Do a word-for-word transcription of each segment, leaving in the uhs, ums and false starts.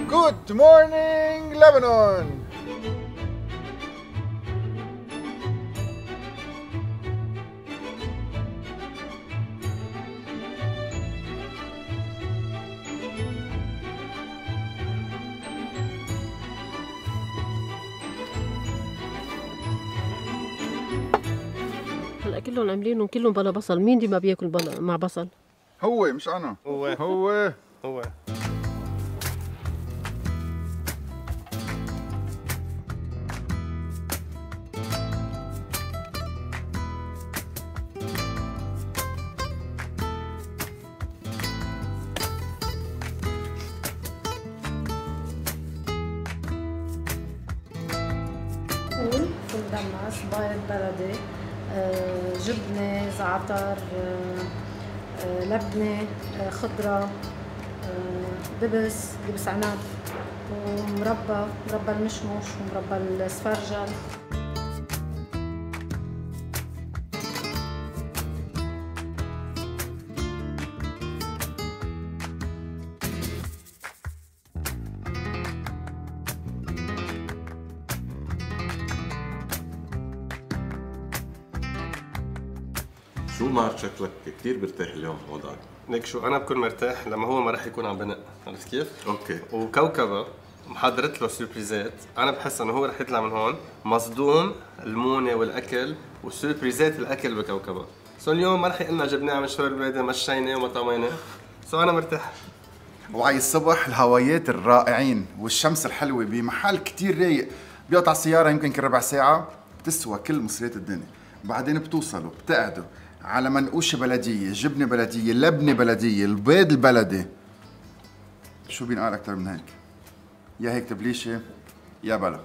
Good morning Lebanon. هلا كلهم عاملينهم كلهم بلا بصل، مين دي ما بياكل بلا مع بصل؟ هو مش انا. هو هو هو فول فول دمس بيض بلدي، آه، جبنة زعتر، آه، آه، لبنة، آه، خضرة، آه، دبس دبس عنب، ومربى مربى المشمش ومربى السفرجل. شو ما شكلك كثير مرتاح اليوم وضعك؟ ليك شو انا بكون مرتاح لما هو ما راح يكون عم بنق، عرفت كيف؟ اوكي. وكوكبه محضرت له سوربريزات، انا بحس انه هو راح يطلع من هون مصدوم المونه والاكل وسوربريزات الاكل بكوكبه. سو اليوم ما راح يقلنا جبناه على مشوار البلد مشينا وما طمينا، سو انا مرتاح. وعي الصبح الهوايات الرائعين والشمس الحلوة بمحل كتير رايق، بيقطع السيارة يمكن كل ربع ساعة، بتسوى كل مصريات الدنيا. بعدين بتوصلوا بتقعدوا على منقوشة بلدية، جبنة بلدية، لبنة بلدية، البيض البلدي. شو بينقال أكتر من هيك؟ يا هيك تبليشة يا بلا.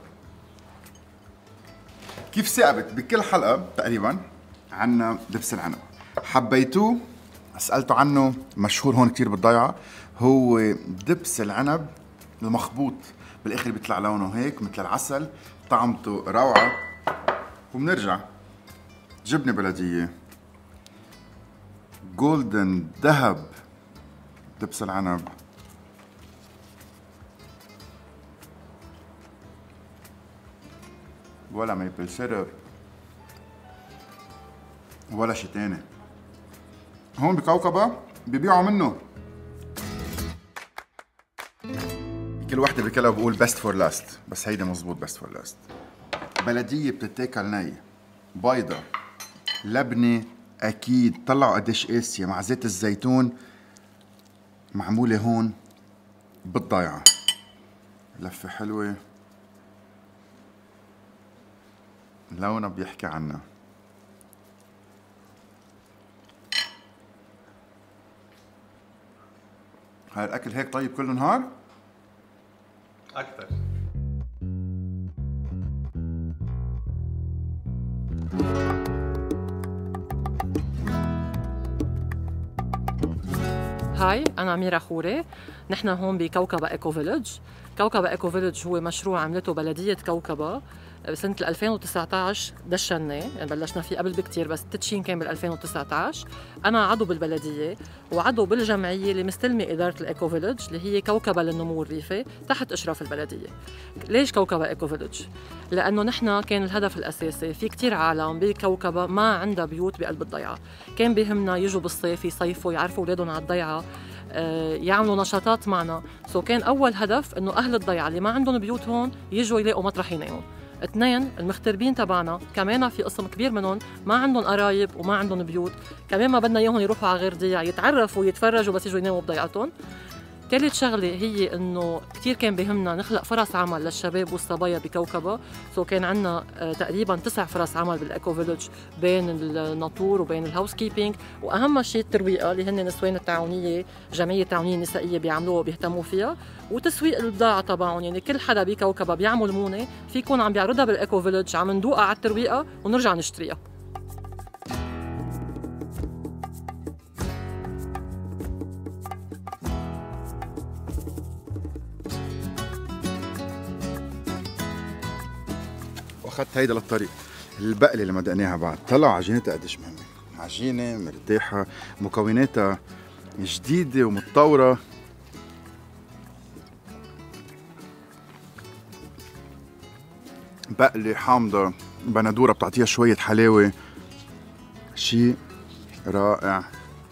كيف ثابت بكل حلقة تقريبا عنا دبس العنب. حبيتوه؟ سألته عنه، مشهور هون كتير بالضيعة. هو دبس العنب المخبوط، بالاخر بيطلع لونه هيك مثل العسل، طعمته روعة. وبنرجع جبنة بلدية، جولدن ذهب دبس العنب، ولا ميبل سيرب ولا شي تاني. هون بكوكبة بيبيعوا منه كل وحدة بكلها بقول بيست فور لاست، بس هيدا مزبوط بيست فور لاست. بلدية بتتاكل ني، بيضة، لبنة أكيد، طلعوا قديش قاسية مع زيت الزيتون، معمولة هون بالضيعة. لفة حلوة لونها بيحكي عنها. هاي الأكل هيك طيب كل نهار؟ اكثر. هاي أنا أميرة خوري، نحن هون بكوكبة إيكو فيلج. كوكبة إيكو فيلج هو مشروع عملته بلدية كوكبة بسنة ألفين وتسعة عشر، دشنا يعني بلشنا فيه قبل بكتير بس التدشين كان بال ألفين وتسعة عشر. أنا عضو بالبلدية وعضو بالجمعية اللي مستلمة إدارة الإيكو فيلج اللي هي كوكبة للنمو الريفي تحت إشراف البلدية. ليش كوكبة إيكو فيلج؟ لأنه نحن كان الهدف الأساسي في كتير عالم بكوكبة ما عندها بيوت بقلب الضيعة، كان بيهمنا يجوا بالصيف يصيفوا يعرفوا أولادهم على الضيعة، يعملوا نشاطات معنا. سو كان أول هدف إنه أهل الضيعة اللي ما عندهم بيوت هون يجوا يلاقوا مطرح يناموا. اثنين، المغتربين تبعنا كمان في قسم كبير منهم ما عندهم قرايب وما عندهم بيوت، كمان ما بدنا اياهم يروحوا على غير ضيعة يتعرفوا ويتفرجوا بس يجوا يناموا بضيعتهم. ثالث شغله هي انه كثير كان بيهمنا نخلق فرص عمل للشباب والصبايا بكوكبه، سو كان عندنا تقريبا تسع فرص عمل بالايكو فيلج بين الناطور وبين الهاوس كيبينج، واهم شيء الترويقه اللي هن نسوان التعاونيه، جمعيه التعاونيه النسائيه بيعملوها وبيهتموا فيها، وتسويق البضاعه تبعهم. يعني كل حدا بكوكبه بيعمل مونه في يكون عم بيعرضها بالايكو فيلج، عم ندوقها على الترويقه ونرجع نشتريها. واخذت هيدا للطريق. البقله اللي مدقناها بعد طلع عجينتها قديش مهمه، عجينه مرتاحه، مكوناتها جديده ومتطوره. بقلة حامضة بندورة بتعطيها شوية حلاوة، شيء رائع.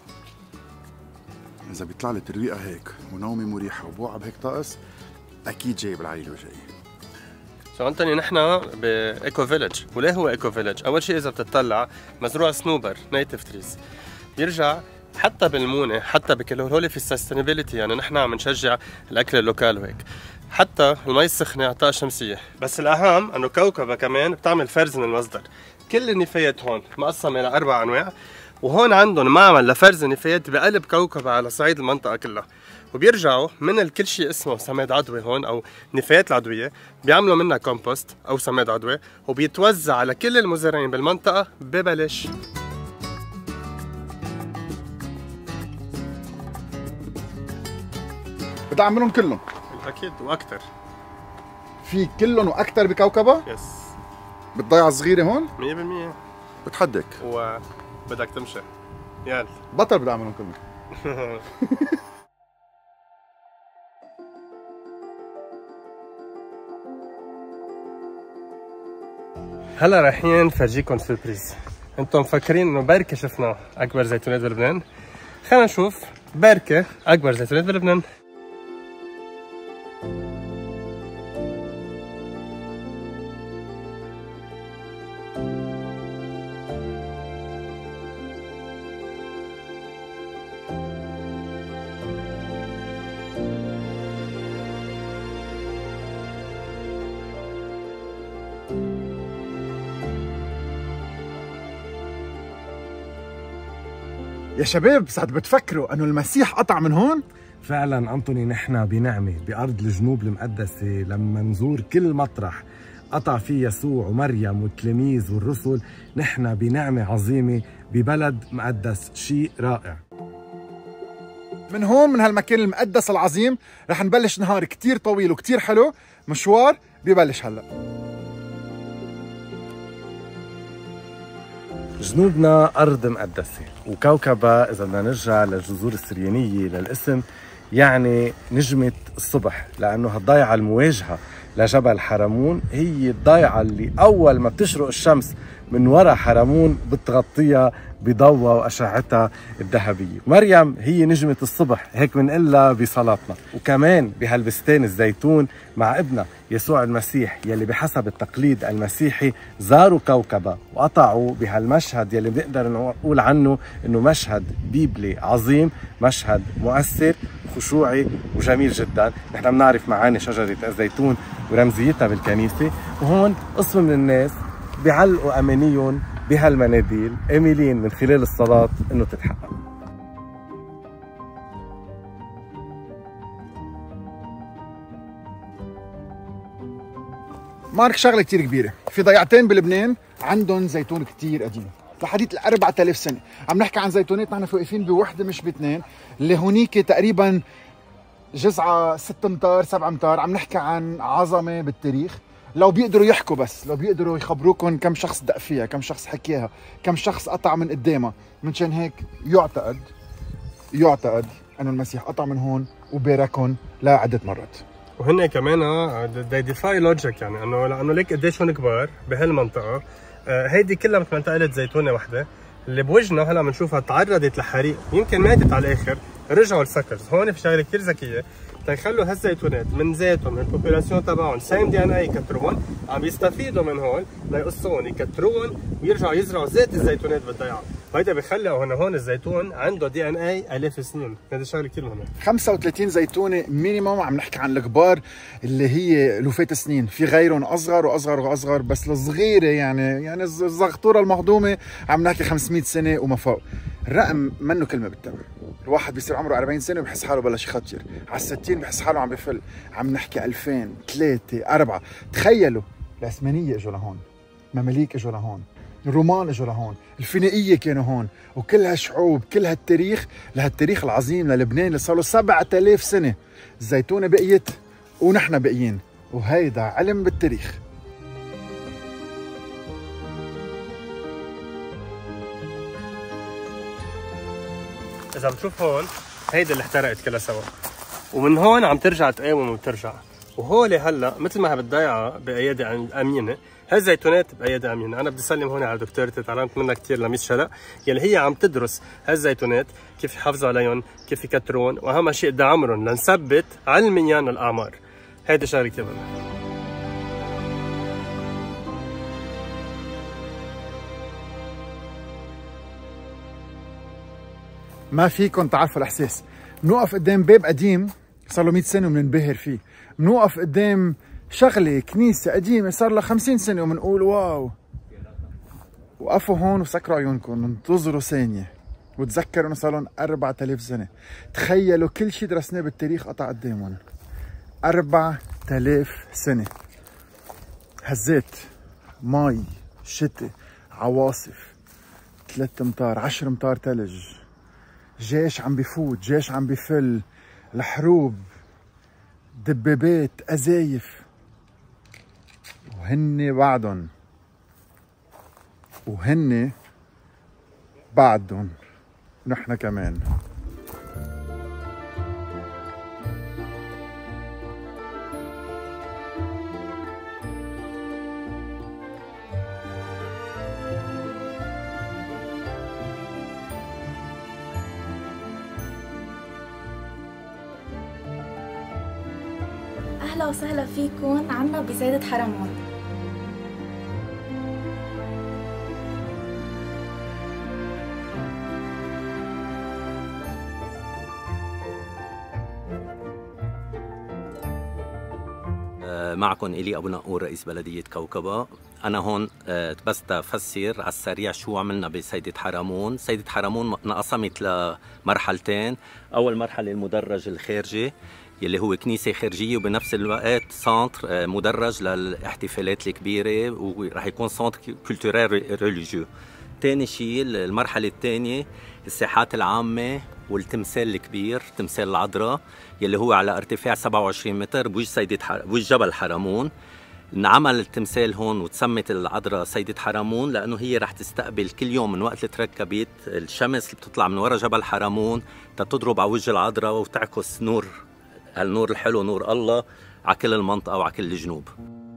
إذا بيطلع لي ترويقة هيك ونومي مريحة وبوعة بهيك طقس أكيد جاي بالعائلة وجاي. شو أنتوني نحن بإيكو فيلج، وليه هو إيكو فيلج؟ أول شيء إذا بتطلع مزروع صنوبر نيتف تريز، بيرجع حتى بالمونة حتى بكل هول في السستينابيلتي، يعني نحن عم نشجع الأكل اللوكال وهيك. حتى المي السخنة على الطاقة الشمسية، بس الأهم إنه كوكبة كمان بتعمل فرز من المصدر. كل النفايات هون مقسمة لأربع أنواع، وهون عندهم معمل لفرز النفايات بقلب كوكبة على صعيد المنطقة كلها، وبيرجعوا من الكل شيء اسمه سماد عضوي هون أو نفايات العضوية، بيعملوا منها كومبوست أو سماد عضوي، وبيتوزع على كل المزارعين بالمنطقة ببلاش. بدي أعملهم كلهم أكيد وأكثر. في كلهم وأكثر بكوكبة؟ يس. بتضيع صغيرة هون؟ مية بالمية. بتحدك وبدك تمشي. يلا. بطل بدي أعملهم كلهم. هلا رايحين نفرجيكم سربريز. انتم مفكرين انه بركة شفنا اكبر زيتونات بلبنان؟ خلينا نشوف بركة اكبر زيتونات بلبنان. يا شباب ساعات بتفكروا انه المسيح قطع من هون؟ فعلا أنطوني، نحن بنعمة بأرض الجنوب المقدسة لما نزور كل مطرح قطع فيه يسوع ومريم والتلاميذ والرسل، نحن بنعمة عظيمة ببلد مقدس، شيء رائع. من هون من هالمكان المقدس العظيم رح نبلش نهار كتير طويل وكتير حلو، مشوار ببلش هلأ. جنوبنا أرض مقدسة وكوكبة، إذا بدنا نرجع للجذور السريانية للاسم، يعني نجمة الصبح، لأنه هالضيعة المواجهة لجبل حرمون هي الضيعة اللي أول ما بتشرق الشمس من وراء حرمون بتغطيها بضوءها وأشعتها الذهبية. مريم هي نجمة الصبح، هيك بنقلها بصلاتنا. وكمان بهالبستان الزيتون مع ابنها يسوع المسيح يلي بحسب التقليد المسيحي زاروا كوكبة وقطعوا بهالمشهد يلي بنقدر نقول عنه انه مشهد بيبلي عظيم، مشهد مؤثر خشوعي وجميل جدا. نحن بنعرف معاني شجرة الزيتون ورمزيتها بالكنيسة، وهون قسم من الناس بيعلقوا امانيهم بهالمناديل املين من خلال الصلاة انه تتحقق. مارك شغله كتير كبيره، في ضيعتين بلبنان عندهم زيتون كتير قديم لحديث ال أربعة آلاف سنه. عم نحكي عن زيتونات نحن واقفين بوحده مش باثنين، اللي هونيك تقريبا جزعه ست امتار سبع امتار. عم نحكي عن عظمه بالتاريخ. لو بيقدروا يحكوا، بس لو بيقدروا يخبروكم كم شخص دق فيها، كم شخص حكيها، كم شخص قطع من قدامها. منشان هيك يعتقد يعتقد انه المسيح قطع من هون وباركهم لعده مرات. وهن كمان دي ديفاي لوجيك، يعني انه لانه ليك قديش هون كبار بهالمنطقه. آه هيدي كلها مثل منطقه زيتونه وحده اللي بوجهنا هلا بنشوفها تعرضت لحريق، يمكن ماتت على الاخر. رجعوا الفكرز هون في شغله كثير ذكيه تيخلوا هالزيتونات من ذاتهم من البوبولاسيون تبعهم سايم دي ان اي يكتروهم، عم يستفيدوا من هون ليقصوهم يكتروهم ويرجعوا يزرعوا ذات الزيتونات بالضيعه، وهيدا بيخلي هون هون الزيتون عنده دي ان اي الاف السنين. هذا شغله كثير مهمه. خمسة وثلاثين زيتونه مينيموم. عم نحكي عن الكبار اللي هي لوفات سنين، في غيرهم اصغر واصغر واصغر، بس الصغيره يعني يعني الزغطوره المهضومه عم نحكي خمسمية سنه وما فوق. الرقم منه كلمه بالتمر. الواحد بيصير عمره أربعين سنه وبحس حاله بلش يخطر، على الستين بحس حاله عم بفل. عم نحكي ألفين ثلاثة أربعة. تخيلوا العثمانيه اجوا لهون، مماليك اجوا لهون، الرومان اجوا لهون، الفينيقيه كانوا هون، وكل هالشعوب كل هالتاريخ لهالتاريخ العظيم للبنان اللي صار له سبعة آلاف سنه. الزيتونه بقيت ونحن باقيين، وهيدا علم بالتاريخ. إذا بتشوف هون هيدي اللي احترقت كلها سوا، ومن هون عم ترجع تقاوم وبترجع. وهولي هلا مثل ما بالضيعة بأيادي أمينة هالزيتونات بايدي امينه. انا بدي اسلم هون على دكتورتي، تعلمت منها كثير لميس شلق، يلي هي عم تدرس هالزيتونات كيف يحافظوا عليهم، كيف يكترون، واهم شيء دعمهم لنثبت علميا الاعمار. هيدي شغله كثير مهمه. ما فيكم تعرفوا الاحساس. بنوقف قدام باب قديم صار له مية سنه وبننبهر فيه، بنوقف قدام شغله كنيسه قديمه صار لها خمسين سنه وبنقول واو. وقفوا هون وسكروا عيونكم، انتظروا ثانيه وتذكروا انه صار لهم أربعة آلاف سنه. تخيلوا كل شيء درسناه بالتاريخ قطع قدامهم. أربعة آلاف سنه. هزات، مي، شتاء، عواصف، ثلاث امتار، عشر امتار ثلج، جيش عم بفوت، جيش عم بفل، الحروب، دبابات، أزايف، وهن بعدهم وهن بعدهم نحن كمان. أهلا وسهلا فيكم عنا بزايدة حرمون. معكم إلي أبو نقور رئيس بلدية كوكبة. أنا هون بس تفسر على السريع شو عملنا بسيدة حرمون. سيدة حرمون انقسمت لمرحلتين. أول مرحلة المدرج الخارجي يلي هو كنيسة خارجية وبنفس الوقت سنتر مدرج للاحتفالات الكبيرة ورح يكون سنتر كولتوريل ريليجيو. تاني شيء المرحلة الثانية الساحات العامة والتمثال الكبير، تمثال العذراء يلي هو على ارتفاع سبعة وعشرين متر بوجه سيدة حر... بوجه جبل حرمون. انعمل التمثال هون وتسمت العذراء سيدة حرمون لأنه هي رح تستقبل كل يوم من وقت تركبت الشمس اللي بتطلع من ورا جبل حرمون تتضرب على وجه العذراء وتعكس نور، هالنور الحلو نور الله على كل المنطقة وعلى كل الجنوب.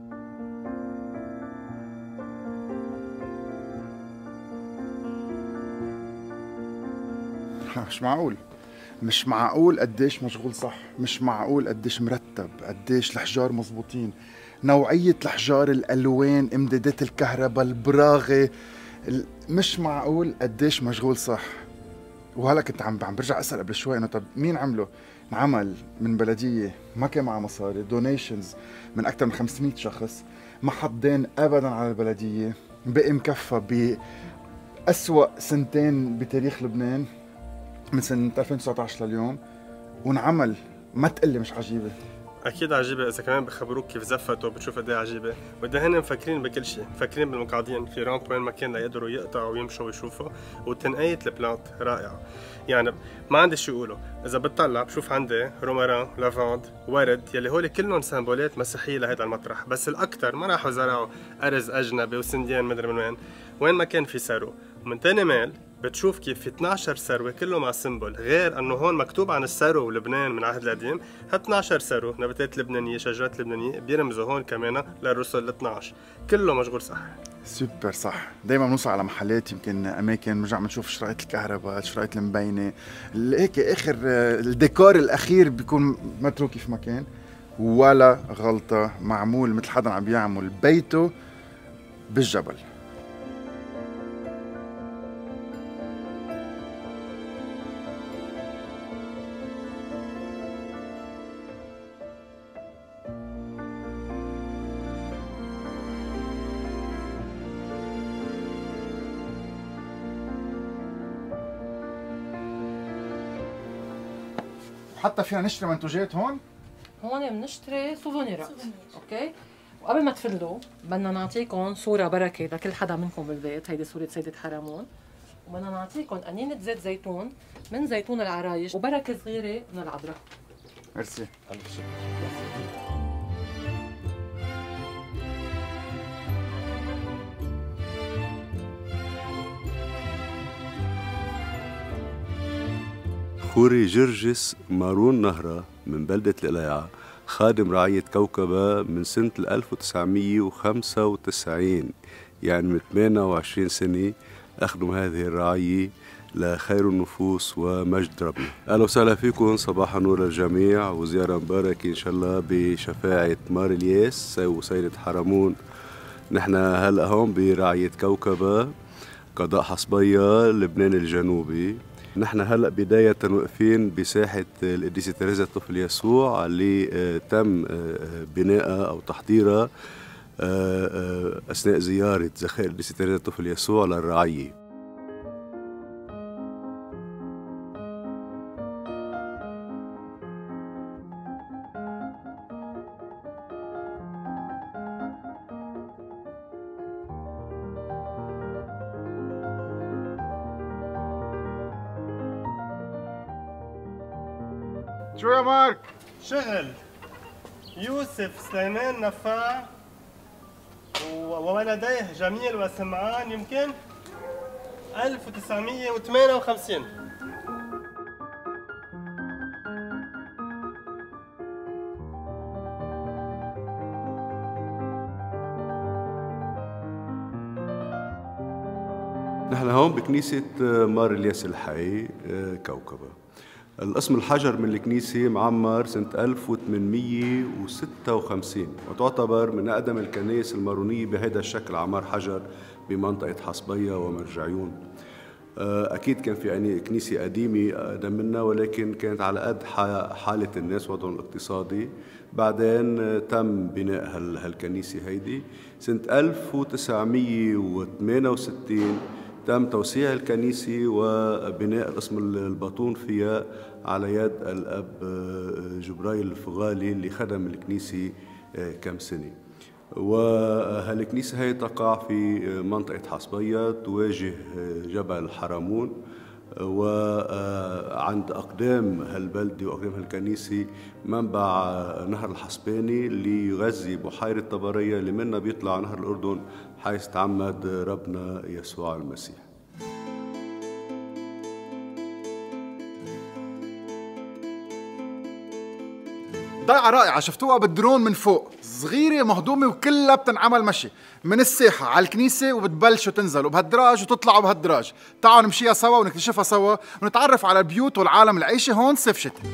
مش معقول، مش معقول قديش مشغول صح، مش معقول قديش مرتب، قديش الحجار مزبوطين، نوعية الحجار، الألوان، إمدادات الكهرباء، البراغي، مش معقول قديش مشغول صح. وهلا كنت عم عم برجع أسأل قبل شوي إنه طب مين عمله؟ انعمل من بلدية ما كان معها مصاري، دونيشنز من أكثر من خمسمية شخص، ما حط دين أبدا على البلدية، بقي مكفى بأسوأ سنتين بتاريخ لبنان من سنة ألفين وتسعة عشر لليوم، وانعمل. ما تقلي مش عجيبة. اكيد عجيبه اذا كمان بخبروك كيف زفتوا بتشوف قد ايه عجيبه، وقد هن مفكرين بكل شيء، مفكرين بالمقعدين في رامب وين ما كان ليقدروا يقطعوا ويمشوا ويشوفوا، وتنقية البلانت رائعه. يعني ما عندي شو اقوله، اذا بتطلع بشوف عندي روماران، لافاند، ورد يلي هول كلهم سمبولات مسيحيه لهذا المطرح، بس الاكثر ما راحوا زرعوا ارز اجنبي وسنديان مدري من وين، وين ما كان في سرو. ومن تاني ميل بتشوف كيف في اثنعش سروه كله مع سيمبل، غير انه هون مكتوب عن السرو ولبنان من العهد القديم، ها اثنعش سرو نباتات لبنانيه، شجرات لبنانيه بيرمزوا هون كمان للرسل ال اثنعش، كله مشغول صح. سوبر صح. دايما بنوصل على محلات يمكن اماكن بنرجع بنشوف شرايط الكهرباء، شرايط المبينه، هيك اخر الديكور الاخير بيكون متروك في مكان، ولا غلطه، معمول مثل حدا عم بيعمل بيته بالجبل. حتى فينا نشتري منتوجات هون؟ هون بنشتري سوفونيرات، اوكي؟ وقبل ما تفلوا بدنا نعطيكم صورة بركة لكل حدا منكم بالبيت، هيدي صورة سيدة حرمون، وبدنا نعطيكم قنينة زيت زيتون من زيتون العرايش وبركة صغيرة من العذراء. ميرسي. خوري جرجس مارون نهرة من بلدة القلايعة خادم رعية كوكبة من سنة ألف وتسعمية وخمسة وتسعين، يعني من ثمانية وعشرين سنة أخدم هذه الرعية لخير النفوس ومجد ربنا. أهلا وسهلا فيكم، صباح النور للجميع وزيارة مباركة إن شاء الله بشفاعة مار الياس وسيدة حرمون. نحن هلأ هون برعية كوكبة قضاء حصبية لبنان الجنوبي. نحن هلأ بداية واقفين بساحة القديسة تريزا الطفل يسوع اللي تم بنائها أو تحضيرها أثناء زيارة زخائر القديسة تريزا الطفل يسوع للرعية. شو يا مارك؟ شغل يوسف سليمان نفاع وولديه جميل وسمعان يمكن ألف وتسعمية وثمانية وخمسين. نحن هون بكنيسة مار الياس الحي كوكبة. القسم الحجر من الكنيسة معمر سنة ألف وثمانمية وستة وخمسين وتعتبر من أقدم الكنائس المارونية بهذا الشكل، عمار حجر بمنطقة حصبية ومرجعيون. أكيد كان في يعني كنيسة قديمة أقدم منا، ولكن كانت على قد حالة الناس وضعهم الاقتصادي. بعدين تم بناء هالكنيسة هيدي سنة ألف وتسعمية وثمانية وستين. تم توسيع الكنيسة وبناء القسم الباطون فيها على يد الأب جبرائيل الفغالي اللي خدم الكنيسة كم سنة. وهالكنيسة هي تقع في منطقة حصبية تواجه جبل حرمون، وعند أقدام هالبلدة وأقدام هالكنيسة منبع نهر الحصباني اللي يغذي بحيرة طبرية اللي منها بيطلع نهر الأردن حيث تعمد ربنا يسوع المسيح. ضيعة رائعة شفتوها بالدرون من فوق، صغيرة مهضومة وكلها بتنعمل مشي من الساحة على الكنيسة وبتبلشوا تنزلوا بهالدراج وتطلعوا بهالدراج. تعالوا نمشيها سوا ونكتشفها سوا ونتعرف على البيوت والعالم العيشة هون صيف شتاء.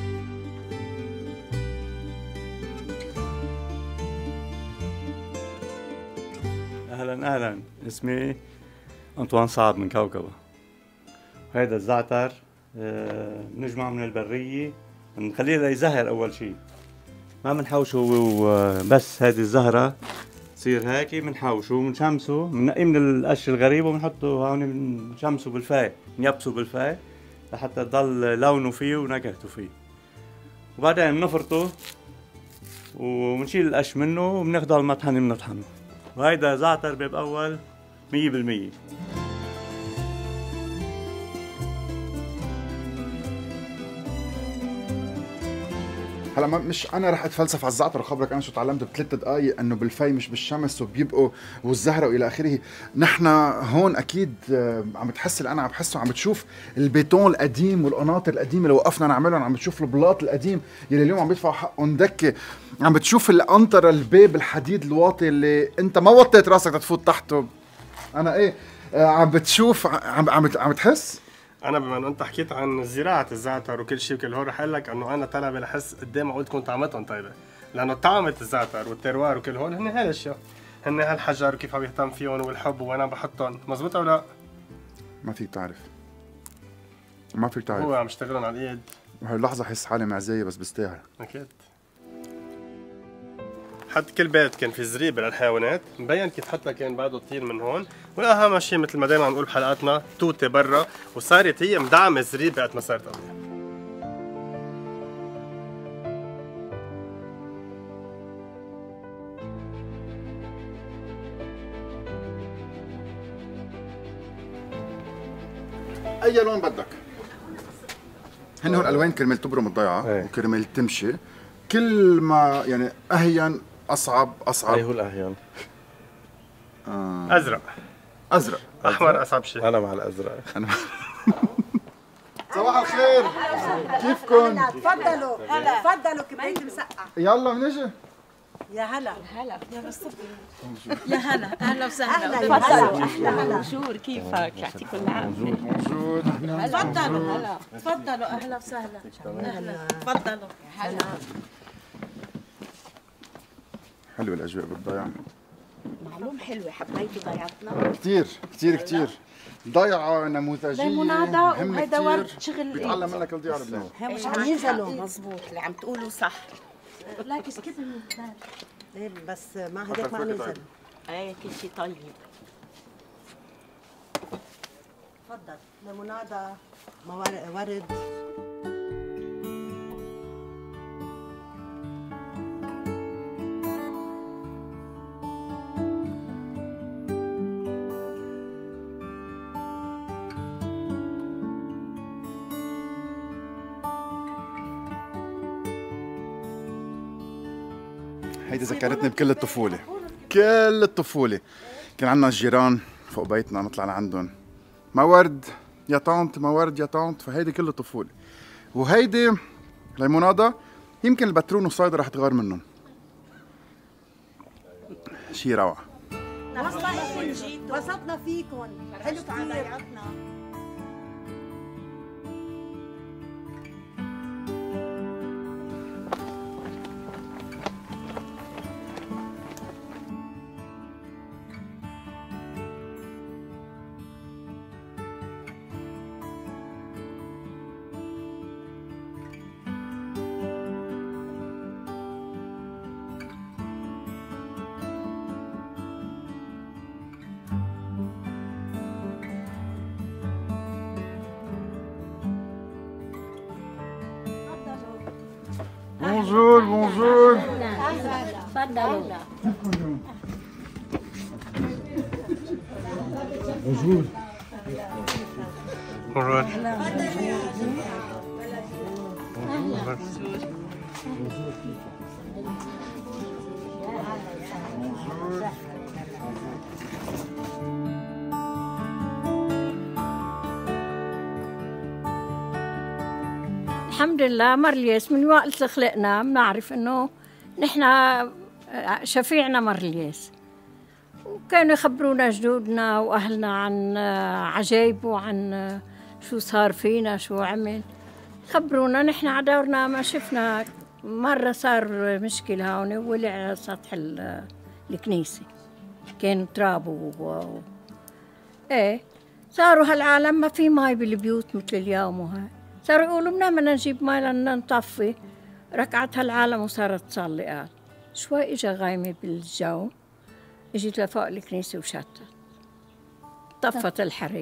اهلا اهلا، اسمي انطوان صعب من كوكبة. هيدا الزعتر بنجمعه من البرية، بنخليه ليزهر اول شيء، ما بنحوشه بس. هذه الزهرة تصير هيك بنحوشه وبنشمسه، بننقيه من القش الغريب وبنحطه هون بنشمسه بالفاي، بنيبسه بالفاي لحتى تضل لونه فيه ونكهته فيه. وبعدين بنفرطه وبنشيل القش منه وبناخده على المطحنة بنطحنه. وهيدا زعتر باب أول مية بالمية. هلا مش انا رح اتفلسف على الزعتر وخبرك انا شو تعلمت بثلاث دقائق، انه بالفي مش بالشمس وبيبقوا والزهره والى اخره. نحن هون اكيد عم بتحس اللي انا عم بحسه، عم بتشوف البيتون القديم والقناطر القديمه اللي وقفنا نعملهم، عم بتشوف البلاط القديم يلي اليوم عم بيدفعوا حقهم دكه، عم بتشوف القنطره الباب الحديد الواطي اللي انت ما وطيت راسك تفوت تحته. انا ايه عم بتشوف عم عم عم بتحس. انا بما انه انت حكيت عن زراعه الزعتر وكل شيء وكل هول، رح اقول لك انه انا طلبي لحس قدام قلت تكون طعمتهم طيبه، لانه طعمه الزعتر والتروار وكل هول هن هالاشياء، هن هالحجر وكيف عم يهتم فيهم والحب وانا بحطهم، مزبوط او لا؟ ما فيك تعرف، ما فيك تعرف، هو عم يشتغلون على الايد. وهي اللحظه حس حالي معزيه بس بستاهل. اكيد. حد كل بيت كان في زريبه للحيوانات، مبين كيف حتى كان بعده طين من هون، والاهم شيء مثل ما دائما عم نقول بحلقاتنا توته برا، وصارت هي مدعمه الزريبه قد ما صارت قويه. اي لون بدك؟ هن هون الوان كرمال تبرم الضيعه وكرمال تمشي، كل ما يعني اهين اصعب اصعب. اي هو الاهين؟ آه. ازرق ازرق احمر اصعب شيء. انا مع الازرق. انا صباح الخير. كيفكم؟ تفضلوا هلا تفضلوا كبريت مسقع. يلا بنجي. يا هلا هلا يا بس يا هلا اهلا وسهلا. تفضلوا احلى بونجور كيفك؟ يعطيكم العافيه. بونجور. تفضلوا هلا تفضلوا اهلا وسهلا. اهلا تفضلوا هلا. حلوه الاجواء بالضيعه. معلوم حلوه حبيتي ضيعتنا كثير كثير كثير. ضيعه نموذجيه ليمونادا وهيدا ورد شغل بيتعلم منك الضيعه لبنان. مش عم ينزلوا مزبوط اللي عم تقولوا صح. لاكس كده من الدار. ايه بس ما هداك ما نزل. ايه كل شيء طيب. تفضل ليمونادا ورد. هيدي ذكرتني بكل الطفولة، كل الطفولة. كان عندنا جيران فوق بيتنا نطلع لعندهم، ما ورد يا طنط، ما ورد يا طنط، فهيدي كل الطفولة. وهيدي ليمونادا يمكن البترون والصيدا رح تغار منهم. شي روعة. وصلنا فيكم، حلو كثير. Bonjour, bonjour. تفضلوا. Bonjour. Bonjour. الحمد لله مرليس من وقت خلقنا بنعرف انه نحن شفيعنا مرليس، وكانوا يخبرونا جدودنا واهلنا عن عجايب وعن شو صار فينا شو عمل، خبرونا. نحن على دورنا ما شفنا. مره صار مشكله هون ولع على سطح الكنيسه، كان تراب و ايه صاروا هالعالم ما في مي بالبيوت مثل اليوم، وهاي صاروا يقولوا بدنا بدنا نجيب مي لنا نطفي. ركعت هالعالم وصارت تصلي. قال شوي اجى غايمه بالجو، اجت لفوق الكنيسه وشتت، طفت الحريق.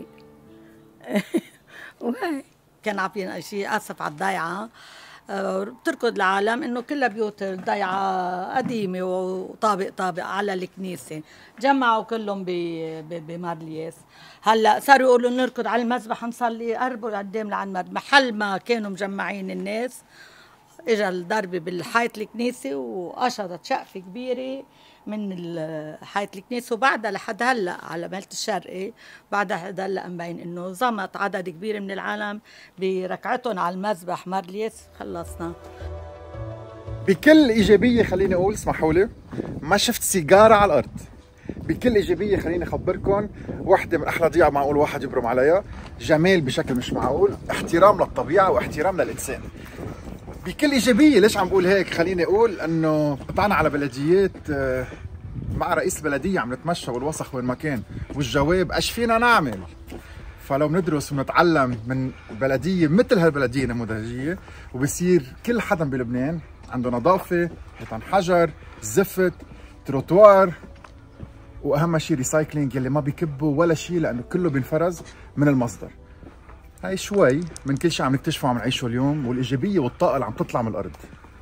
وهي كان عم شيء اسف على الضيعه. بتركض العالم انه كلها بيوت الضيعه قديمه وطابق طابق على الكنيسه، جمعوا كلهم بمارليس. هلا صاروا يقولوا نركض على المذبح نصلي، قربوا قدام لعند محل ما كانوا مجمعين الناس. اجى الضرب بالحيط الكنيسه وقشطت شقفه كبيره من حيط الكنيسه، وبعدها لحد هلا على مالة الشرقي بعدها هلا مبين انه زمط عدد كبير من العالم بركعتهم على المذبح مارليس. خلصنا بكل ايجابيه. خليني اقول اسمحوا لي، ما شفت سيجاره على الارض. بكل ايجابيه خليني اخبركم، وحده من احلى ضيعه معقول واحد يبرم عليها، جمال بشكل مش معقول، احترام للطبيعه واحترام للانسان. بكل ايجابيه. ليش عم بقول هيك؟ خليني اقول انه قطعنا على بلديات مع رئيس البلديه عم نتمشى والوسخ وين ما كان، والجواب ايش فينا نعمل؟ فلو بندرس ونتعلم من بلديه مثل هالبلديه نموذجيه، وبصير كل حدا بلبنان عنده نظافه، حيطان حجر، زفت، تروتوار، واهم شيء ريسايكلينج يلي ما بيكبوا ولا شيء لانه كله بينفرز من المصدر. هاي شوي من كل شيء عم نكتشفه وعم نعيشه اليوم، والايجابيه والطاقه اللي عم تطلع من الارض.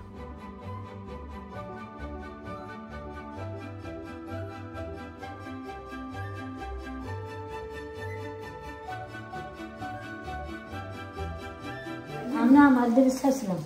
عم نعمل دبس حسرم،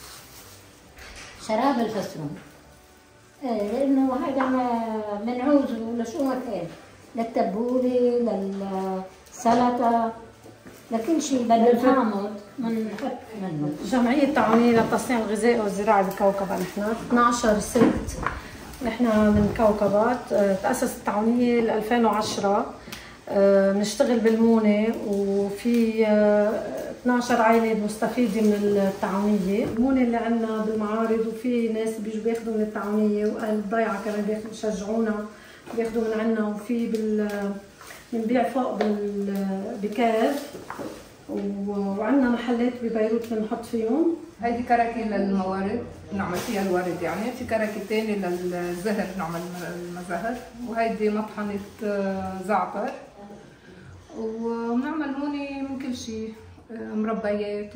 شراب الحسرم، ايه لانه هذا منعوزه لشو ما كان، للتبوله للسلطه لكل شيء، للحامض. بنحط منه. الجمعية التعاونية للتصنيع الغذائي والزراعي بكوكبة، نحن اثني عشر ست، نحن من كوكبة. تأسست التعاونية ل ألفين وعشرة، بنشتغل بالمونة وفي اثني عشر عائلة مستفيدة من التعاونية. المونة اللي عندنا بالمعارض، وفي ناس بيجوا بياخذوا من التعاونية، وأهل الضيعة كمان بياخذوا بيشجعونا بياخذوا من عندنا، وفي بال بنبيع فوق بكاف، وعندنا محلات ببيروت بنحط فيهم. هيدي كركه للموارد نعمل فيها الورد، يعني في كركه ثانيه للزهر نعمل المزهر، وهيدي مطحنه زعتر، ونعمل موني من كل شيء، مربيات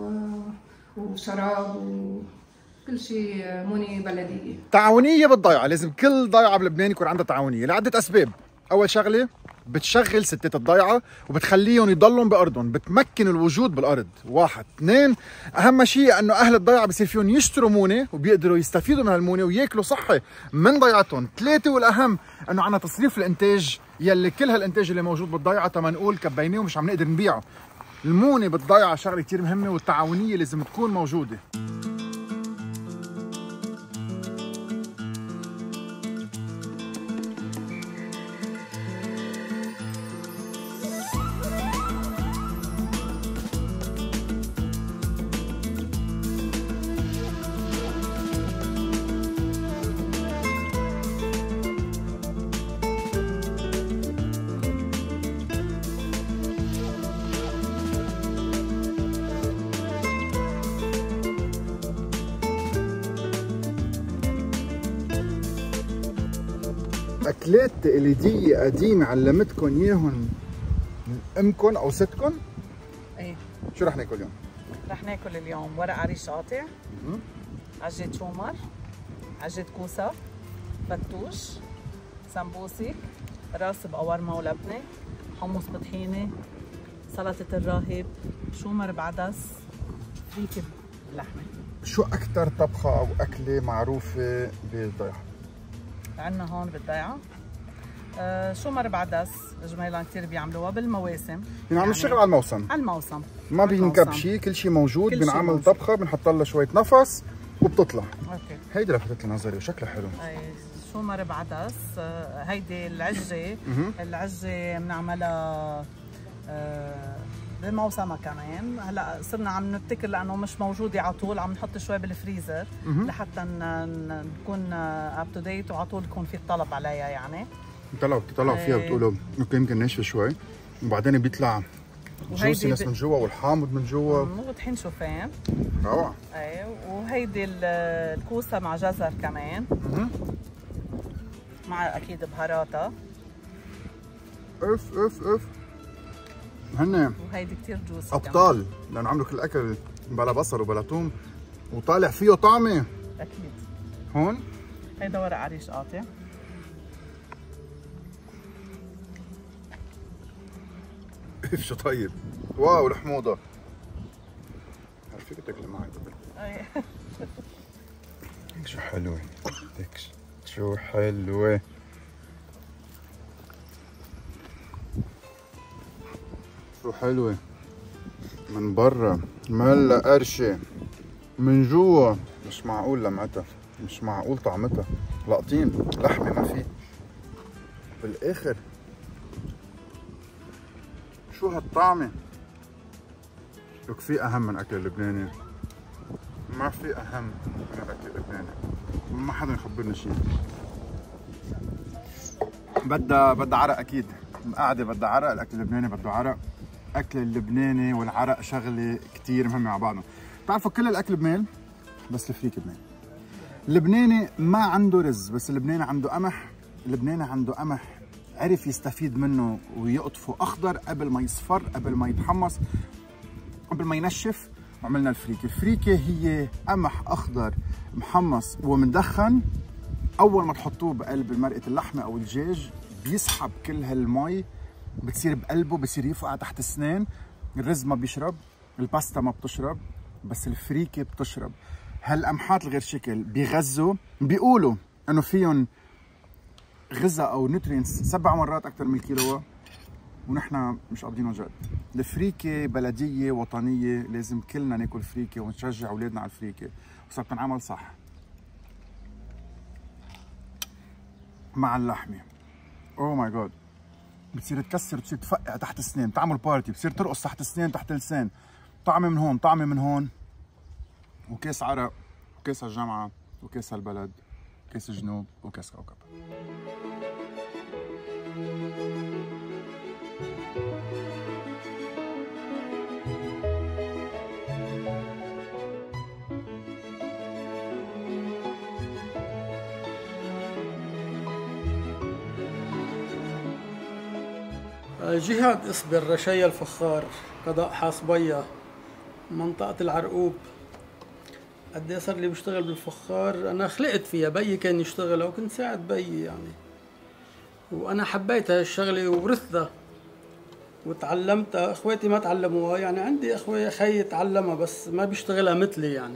وشراب وكل شيء موني بلديه. تعاونيه بالضيعه، لازم كل ضيعه بلبنان يكون عندها تعاونيه لعده اسباب. اول شغله بتشغل ستات الضيعه وبتخليهم يضلوا بارضهم، بتمكن الوجود بالارض. واحد. اثنين، اهم شيء انه اهل الضيعه بصير فيهم يشتروا مونه وبيقدروا يستفيدوا من المونه وياكلوا صحي من ضيعتهم. ثلاثه والاهم انه عندنا تصريف الانتاج، يلي كل هالانتاج اللي موجود بالضيعه تما نقول كبيناه ومش عم نقدر نبيعه. المونه بالضيعه شغله كثير مهمه، والتعاونيه لازم تكون موجوده. أكلات تقليدية قديمة علمتكم إياهم أمكم أو ستكم؟ إيه. شو رح ناكل اليوم؟ رح ناكل اليوم ورق عريش قاطع، عجة شومر، عجة كوسة، فتوش، سمبوسك، راس بقوارمة ولبنة، حمص بطحينة، سلطة الراهب، شومر بعدس، فريكة بلحمة. شو أكثر طبخة أو أكلة معروفة بالضيعة؟ عندنا هون بالضيعة آه شومر بعدس، جميلان كثير بيعملوها بالمواسم، يعني عم نشتغل على الموسم. على الموسم ما بينكب شيء، كل شيء موجود، بنعمل طبخة بنحط لها شوية نفس وبتطلع. اوكي. هيدي لفتت لي نظري وشكلها حلو. اي شومر بعدس. آه هيدي العجة، العجة بنعملها آه بالموسمة كمان. هلا صرنا عم نبتكر لانه مش موجوده على طول، عم نحط شوي بالفريزر لحتى نكون اب تو ديت وعلى طول يكون في طلب عليها. يعني بتطلعوا بتطلعوا فيها بتقولوا اوكي يمكن ناشفه شوي، وبعدين بيطلع جوسينس من جوا والحامض من جوا، مو طحين شوفان. روعه. ايه. وهيدي الكوسه مع جزر كمان، مع اكيد بهاراتها. اف اف اف هن وهيدي كثير جوسي ابطال، لانه عملوا كل الاكل بلا بصل وبلا ثوم وطالع فيه طعمه. اكيد. هون هيدا ورق عريش قاطع. شو طيب. واو الحموضه. فيك تاكلي معي قبل. شو حلوه، هيك شو حلوه. شو حلوة من برا، ملا قرشة من جوا، مش معقول لمعتها، مش معقول طعمتها، لاقطين لحمة ما في بالاخر. شو هالطعمة. لك في اهم من اكل اللبناني، ما في اهم من الاكل اللبناني، ما حدا يخبرني شيء. بدها بدها عرق اكيد، قاعدة بدها عرق، الاكل اللبناني بده عرق. الاكل اللبناني والعرق شغله كثير مهمه مع بعضهم. بتعرفوا كل الاكل بميل بس الفريك بميل. اللبناني ما عنده رز، بس اللبناني عنده قمح. اللبناني عنده قمح عرف يستفيد منه ويقطفه اخضر قبل ما يصفر، قبل ما يتحمص، قبل ما ينشف، وعملنا الفريكه. الفريكه هي قمح اخضر محمص ومدخن. اول ما تحطوه بقلب مرقه اللحمه او الدجاج بيسحب كل هالمي، بتصير بقلبه، بصير يفقع تحت السنان. الرز ما بيشرب، الباستا ما بتشرب، بس الفريكه بتشرب. هالقمحات الغير شكل بيغذوا، بيقولوا انه فيهم غذاء او نوترينتس سبع مرات اكثر من الكيلو، ونحن مش قابضينهم جد. الفريكه بلديه وطنيه، لازم كلنا ناكل فريكه ونشجع اولادنا على الفريكه، بس بتنعمل صح مع اللحمه. اوه ماي جاد، بتصير تكسر، بتصير تفقع تحت السنين، تعمل بارتي، بتصير ترقص تحت السنين تحت اللسان، طعمه من هون طعمه من هون، وكاس عرق وكاس الجامعه وكاس البلد، كاس الجنوب وكاس كوكب. جهاد اصبر رشايا الفخار، قضاء حاصبية، منطقة العرقوب. قد ايه صار لي بشتغل بالفخار، انا خلقت فيها، بيي كان يشتغلها وكنت ساعد بيي يعني، وانا حبيت هالشغله وورثتها وتعلمتها. اخواتي ما تعلموها، يعني عندي اخوي خي تعلمها بس ما بيشتغلها مثلي يعني.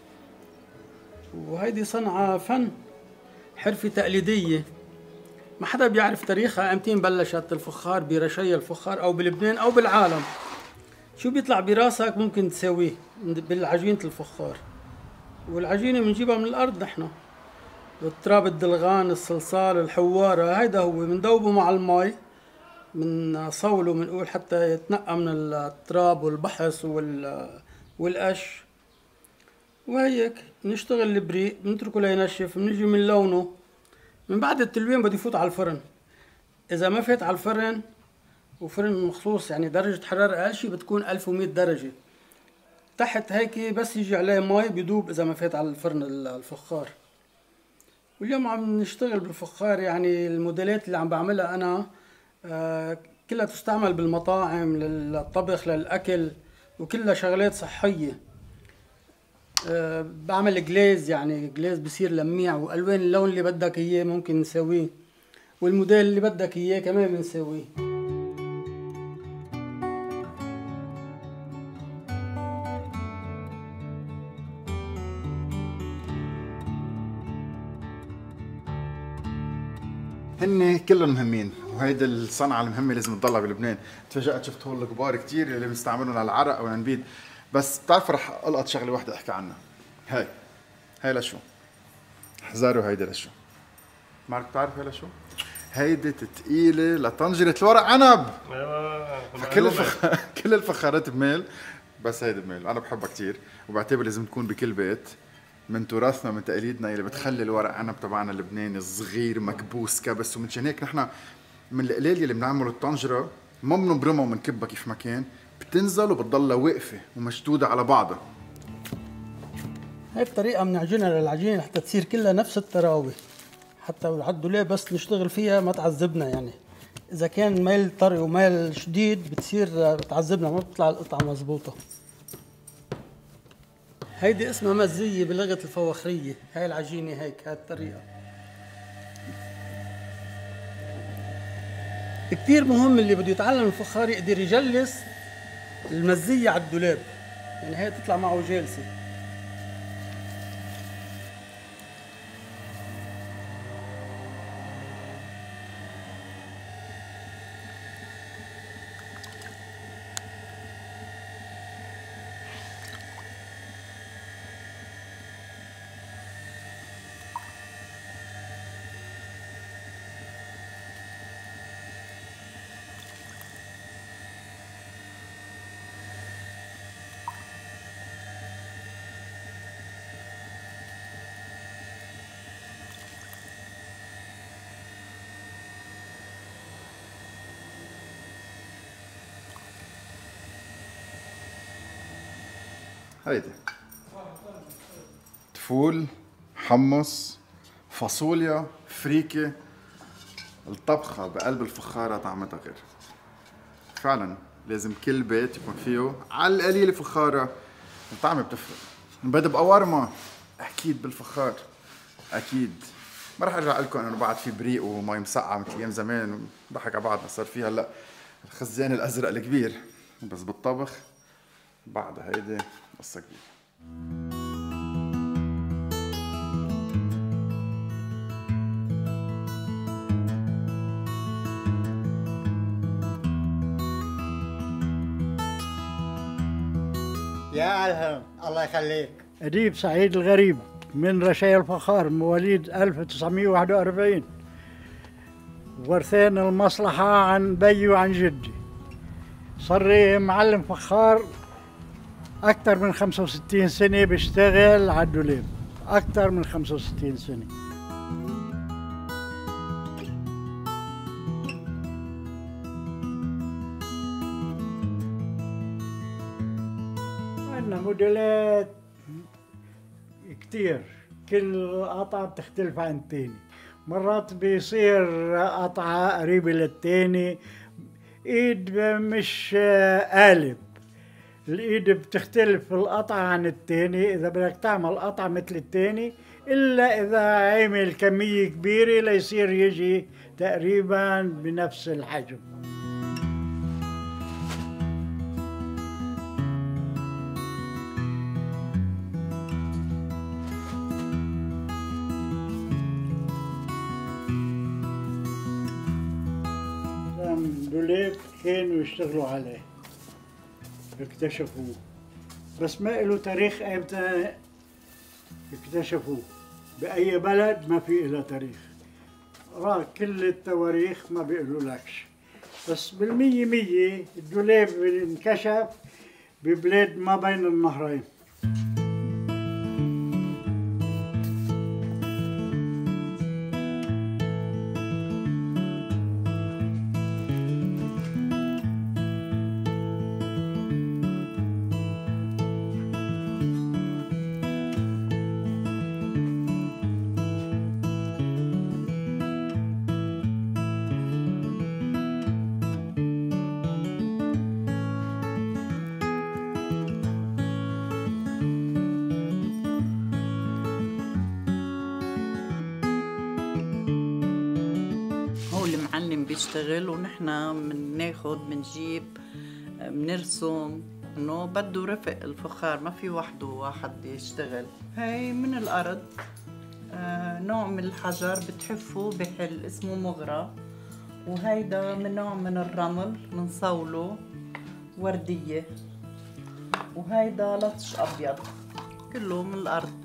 وهيدي صنعة فن، حرفة تقليدية، ما حدا بيعرف تاريخها امتين بلشت الفخار برشايا الفخار، او بلبنان او بالعالم. شو بيطلع براسك ممكن تساويه بالعجينة الفخار، والعجينة بنجيبها من الارض نحن، التراب الدلغان الصلصال الحوارة، هيدا هو بندوبه مع المي، بنصوله بنقول حتى يتنقى من التراب والبحث والقش، وهيك نشتغل البريق، بنتركه لينشف، بنجي من لونه. من بعد التلوين بده يفوت على الفرن، اذا ما فات على الفرن، وفرن مخصوص يعني درجة حرارة اقل شيء بتكون ألف ومئة درجة تحت هيك، بس يجي عليه مي بيدوب اذا ما فات على الفرن الفخار. واليوم عم نشتغل بالفخار، يعني الموديلات اللي عم بعملها انا آه كلها تستعمل بالمطاعم للطبخ للاكل، وكلها شغلات صحية. أه بعمل جليز، يعني جليز بصير لميع، والوان اللون اللي بدك اياه ممكن نسويه، والموديل اللي بدك اياه كمان بنسويه. هن كلهم مهمين، وهيدي الصنعة المهمة لازم تضلها بلبنان. تفاجأت شفت هول الكبار كثير اللي بنستعملهم للعرق او للنبيد، بس بتعرف رح القط شغله وحده احكي عنها. هاي هاي لشو؟ احذروا هيدي لشو؟ مارك بتعرف هاي لشو؟ هيدي تتقيله لطنجرة الورق عنب. كل الفخ... كل الفخارات بميل، بس هيدي بميل، انا بحبها كثير وبعتبر لازم تكون بكل بيت، من تراثنا من تقاليدنا اللي بتخلي الورق عنب تبعنا اللبناني صغير مكبوس كبس. ومنشان هيك نحن من القليل اللي بنعمله الطنجره ما بنبرمها وبنكبها كيف ما كان، بتنزل وبتضلها واقفه ومشدوده على بعضها. هاي الطريقة بنعجنها للعجينة حتى تصير كلها نفس التراوي، حتى على الدولاب بس نشتغل فيها ما تعذبنا. يعني إذا كان ميل طري وميل شديد بتصير بتعذبنا، ما بتطلع القطعة مزبوطة. هيدي اسمها مزية بلغة الفواخرية، هاي العجينة هيك هاي الطريقة. كتير مهم اللي بده يتعلم الفخار يقدر يجلس المزية على الدولاب، يعني هي تطلع معه جالسة. هيدي فول، حمص، فاصوليا، فريكة، الطبخة بقلب الفخارة طعمتها غير. فعلا لازم كل بيت يكون فيه على القليل فخارة، الطعمة بتفرق. بدي بقوارمة أكيد بالفخار، أكيد. ما رح أرجع لكم إنه بعد في بريق ومي مسقعة مثل أيام زمان وضحك على بعضنا، صار في هلا الخزان الأزرق الكبير، بس بالطبخ بعدها هيدي قصة كبيرة. يا ألهم الله يخليك. أديب سعيد الغريب من رشايا الفخار، مواليد ألف وتسعمئة وواحد وأربعين. ورثين المصلحة عن بيي وعن جدي. صار لي معلم فخار أكثر من خمسة وستين سنة بشتغل على الدولاب، أكثر من خمسة وستين سنة. عندنا موديلات كتير، كل قطعة بتختلف عن التاني. مرات بيصير قطعة قريبة للتاني، ايد مش قالب، الايد بتختلف في القطعة عن التاني. اذا بدك تعمل قطعة مثل التاني الا اذا عامل كمية كبيرة ليصير يجي تقريبا بنفس الحجم. دولاب كانوا يشتغلوا عليه، اكتشفوه، بس ما له تاريخ ايمتى اكتشفوه. بأي بلد ما في له تاريخ، راه كل التواريخ ما بيقولوا لكش، بس بالمية مية الدولاب انكشف ببلاد ما بين النهرين. المعلم بيشتغل ونحن بناخد بنجيب بنرسم، انه بده رفق الفخار، ما في وحده واحد يشتغل. هاي من الارض آه نوع من الحجر بتحفه بحل اسمه مغرى، وهيدا من نوع من الرمل بنصوله وردية، وهيدا لطش ابيض كله من الارض.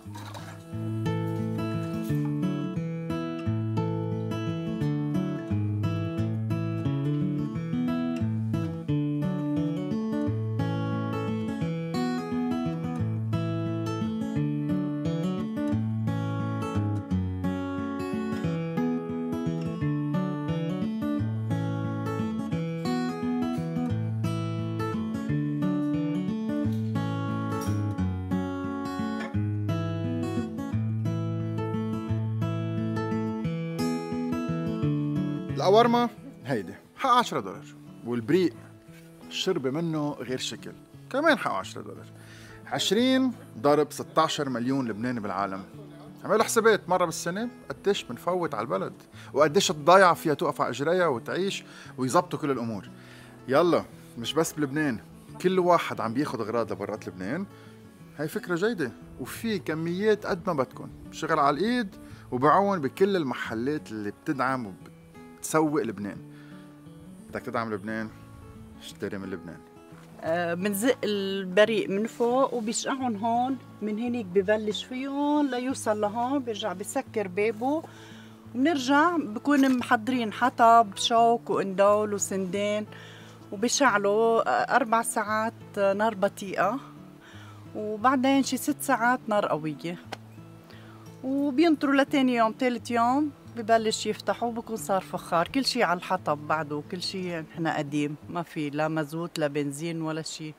القوارمة هيدي حق عشرة دولار، والبريق الشربة منه غير شكل كمان حق عشرة دولار. عشرين ضرب ستة عشر مليون لبناني بالعالم. عملوا حسابات مرة بالسنة قديش بنفوت على البلد، وقديش الضايعة فيها توقف على اجريها وتعيش ويظبطوا كل الامور. يلا مش بس بلبنان، كل واحد عم بياخد اغراض لبرات لبنان. هاي فكرة جيدة، وفي كميات قد ما بدكم، شغل على الايد وبعون بكل المحلات اللي بتدعم وب تسوق لبنان. بدك تدعم لبنان، اشتري من لبنان. آه بنزق البريق من فوق وبيشقعهم هون، من هيك ببلش فيهم ليوصل لهون، بيرجع بسكر بابه، وبنرجع بكون محضرين حطب شوك واندول وسندان، وبشعلوا أربع ساعات نار بطيئة، وبعدين شي ست ساعات نار قوية، وبينطروا لتاني يوم تالت يوم ببلش يفتحوا وبكون صار فخار. كل شيء على الحطب بعده، كل شيء نحن قديم، ما في لا مازوت لا بنزين ولا شيء.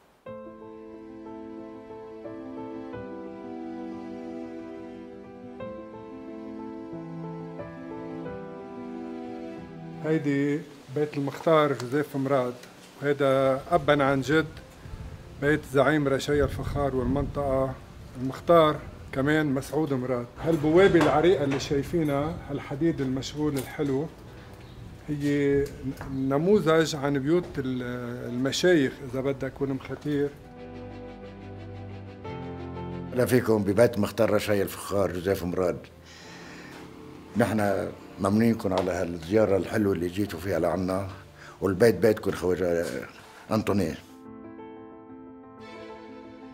هيدي بيت المختار جوزيف مراد، هيدا أبا عن جد بيت زعيم رشايا الفخار والمنطقة المختار، كمان مسعود مراد. هالبوابة العريقة اللي شايفينها، هالحديد المشغول الحلو، هي نموذج عن بيوت المشايخ إذا بدك والمختير. أهلا فيكم ببيت مختار رشايا الفخار جوزيف مراد. نحن ممنونكم على هالزيارة الحلوة اللي جيتوا فيها لعنا، والبيت بيتكم خواجة أنطوني.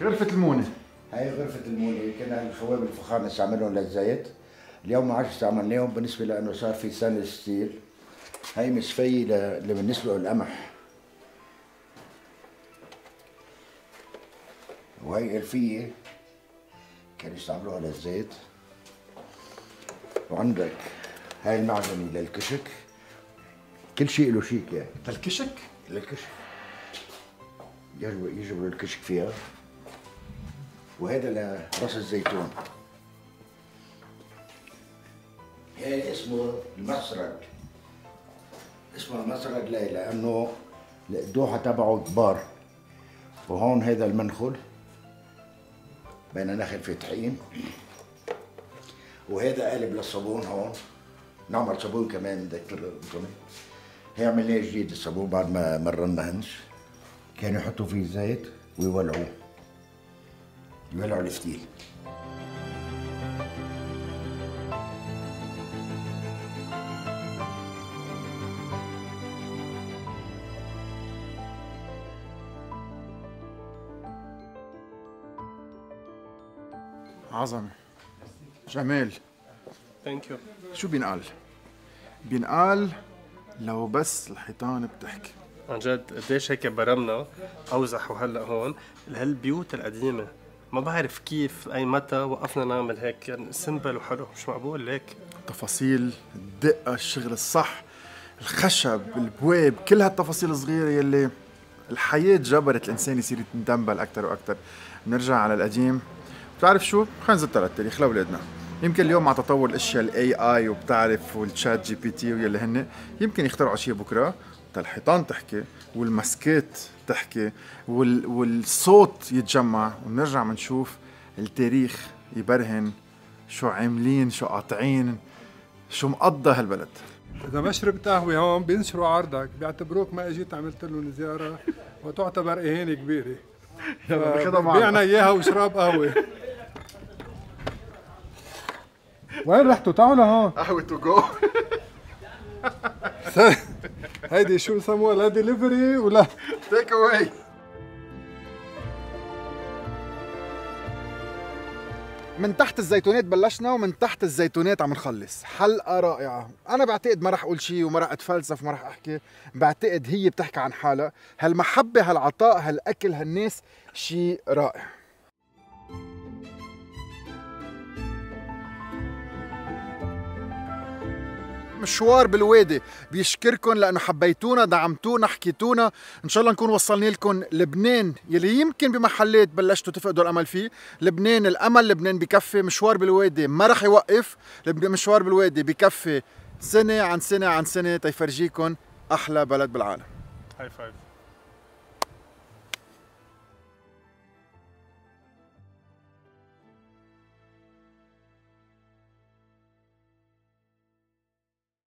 غرفة المونة. هاي غرفة المونة كنا الخواب الفخار نستعملهم للزيت. اليوم ما عادش استعملناهم بالنسبة لأنه صار في ستانلس ستيل. هاي مصفية اللي بنسلق القمح. وهي قرفية كانوا يستعملوها للزيت. وعندك هاي المعجنة للكشك. كل شيء له شيك يعني. للكشك؟ للكشك. يجبوا يجبوا الكشك فيها. وهذا لراس الزيتون. هذا اسمه المسرج. اسمه المسرج ليه؟ لأنه الدوحة تبعه كبار. وهون هذا المنخل. بين نخل في طحين. وهذا قالب للصابون هون. نعمل صابون كمان بدك ترقمي. هي عملناه جديد الصابون بعد ما مرنا هنش. كانوا يحطوا فيه زيت ويولعوه. يولعوا الفتيل. عظمة. جمال. ثانك يو. شو بينقال؟ بينقال لو بس الحيطان بتحكي. عن جد قديش هيك برمنا اوزح وهلا هون هالبيوت القديمه ما بعرف كيف اي متى وقفنا نعمل هيك يعني سمبل وحلو مش معقول ليك. تفاصيل الدقه الشغل الصح الخشب البواب كل هالتفاصيل الصغيره يلي الحياه جبرت الانسان يصير يتدنبل اكثر واكثر. بنرجع على القديم بتعرف شو خلينا نزت على التاريخ لاولادنا. يمكن اليوم مع تطور الاشياء الاي اي وبتعرف والتشات جي بي تي ويلي هن يمكن يخترعوا شيء بكره الحيطان تحكي والمسكات تحكي وال... والصوت يتجمع ونرجع منشوف التاريخ يبرهن شو عاملين شو قاطعين شو مقضى هالبلد. إذا ما شربت قهوة هون بينشروا عرضك بيعتبروك ما اجيت عملت لهم زيارة وتعتبر إهانة كبيرة. بيعنا إياها وشراب قهوة. وين رحتوا؟ تعالوا لهون. قهوة تو جو. هيدي شو بسموها لا ديليفري ولا تيك اواي. من تحت الزيتونات بلشنا ومن تحت الزيتونات عم نخلص. حلقة رائعة. أنا بعتقد ما رح أقول شيء وما رح أتفلسف وما رح أحكي، بعتقد هي بتحكي عن حالها، هالمحبة هالعطاء هالأكل هالناس شيء رائع. مشوار بالوادي بيشكركم لانه حبيتونا دعمتونا حكيتونا. ان شاء الله نكون وصلنا لكم لبنان يلي يمكن بمحلات بلشتوا تفقدوا الامل فيه. لبنان الامل، لبنان بكفي. مشوار بالوادي ما رح يوقف. مشوار بالوادي بكفي سنه عن سنه عن سنه تيفرجيكم احلى بلد بالعالم. هاي فايف.